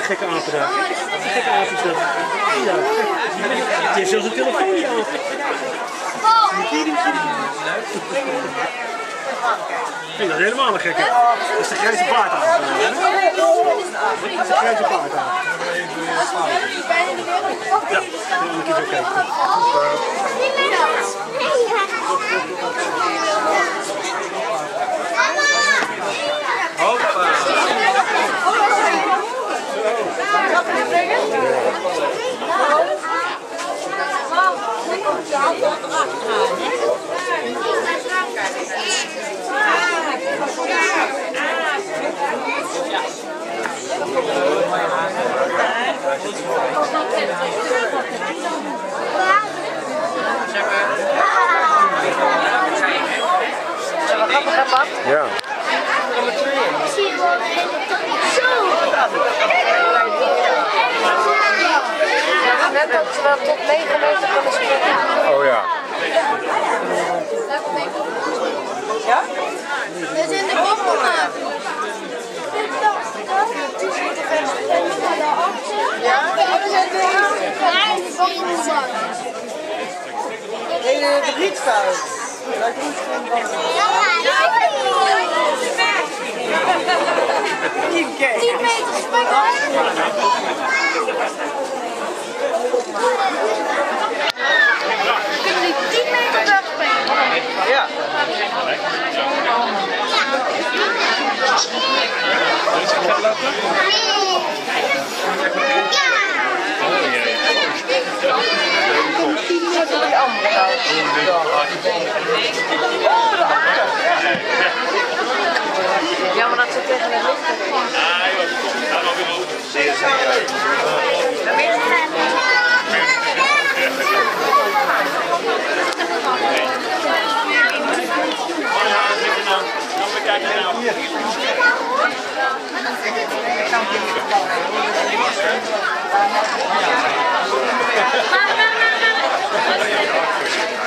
gekke apen daar. Gekke apen is dat. Ja. Die heeft zelfs een telefoontje aan. Ik vind dat helemaal een gekke. Dat is de grijze paardaap. Dat is de grijze paardaap. Ja, moet je zo kijken. Hoppa! Ja. Net dat ze wel tot 9 meter kunnen springen. Oh ja. Ja? We zijn de boom gemaakt. Ja? We zijn de boom gemaakt. Nee, de rietvuil. Daar komt geen boom. 10 meter springen. Kunnen die 10 meter wegspringen? Ja. Ja, maar dat ze tegen het licht hebben. Zeer zeker. Ja.